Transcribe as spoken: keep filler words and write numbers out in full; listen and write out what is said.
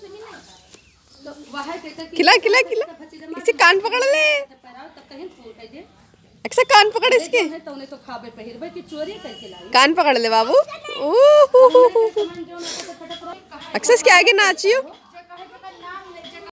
खिला खिला खिला, इसे कान पकड़ ले, अक्सर कान पकड़ इसके, कान पकड़ ले बाबू। अक्सर इसके आगे नाचियो।